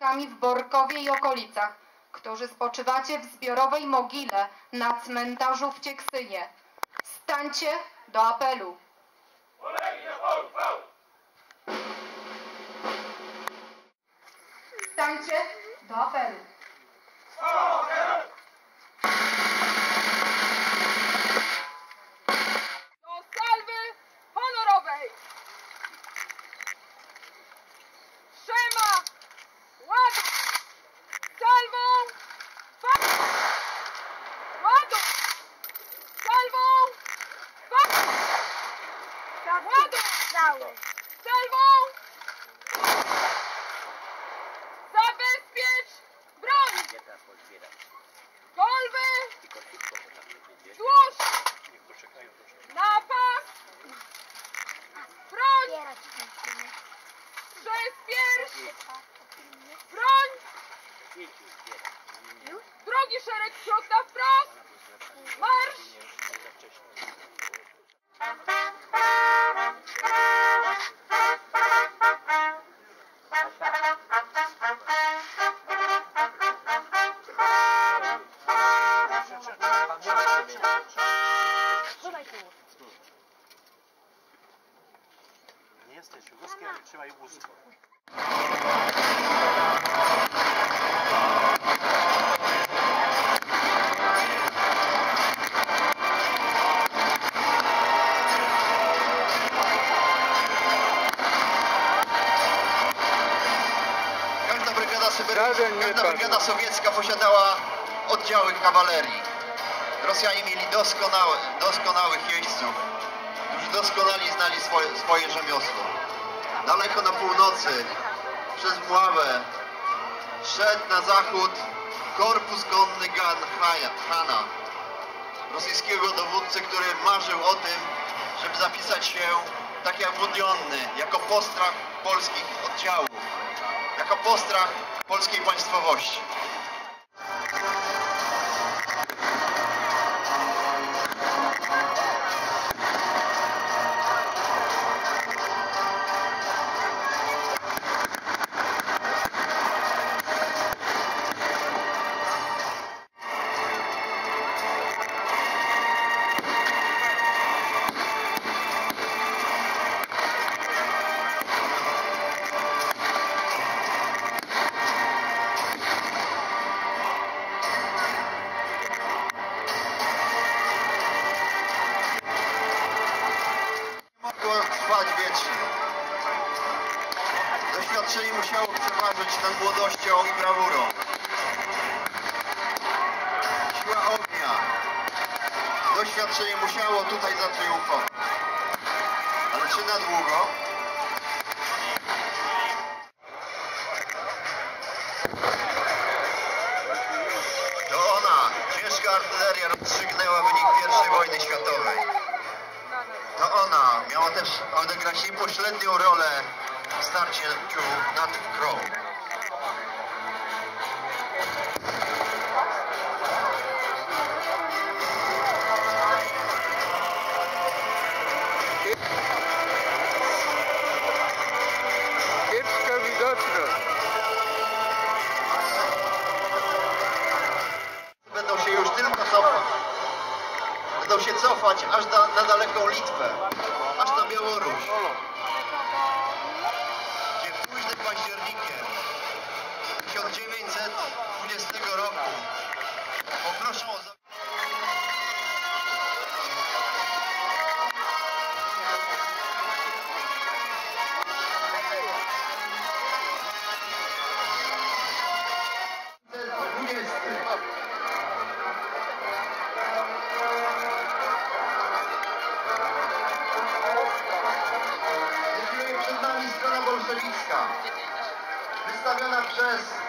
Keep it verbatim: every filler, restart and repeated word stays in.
w Borkowie i okolicach, którzy spoczywacie w zbiorowej mogile na cmentarzu w Cieksynie. Stańcie do apelu. Stańcie do apelu. Do salwy honorowej! Szema! Ładu! Salwą! Ładu! Salwą! Ładu! Salwą! Zabezpiecz broń! Kolby! Złóż! Na pas! Broń! Przez pierś! Broń! Drugi szereg wśród na wprost! Marsz! Nie jesteś wózkiem, trzymaj wózko. Każda brygada syberyjska, każda brygada sowiecka posiadała oddziały kawalerii. Rosjanie mieli doskonałe, doskonałych jeźdźców, którzy doskonale znali swoje, swoje rzemiosło. Daleko na północy, przez Mławę, szedł na zachód korpus konny Hana, rosyjskiego dowódcy, który marzył o tym, żeby zapisać się tak jak Budionny, jako postrach polskich oddziałów, jako postrach polskiej państwowości. Doświadczenie musiało przeważyć nad młodością i brawurą. Siła ognia. Doświadczenie musiało tutaj zatriumfować. Ale czy na długo? To ona, ciężka artyleria, rozstrzygnęła wynik pierwszej wojny światowej. To ona miała też odegrać niepośrednią rolę w starciu nad Wkrą. Kiepska widoczność. Będą się już tylko cofać. Będą się cofać aż na, na daleką Litwę, aż na Białoruś. Gdzie późnym październikiem tysiąc dziewięćset dwudziestego roku poproszą o za... Przed nami strona bolszewicka, wystawiona przez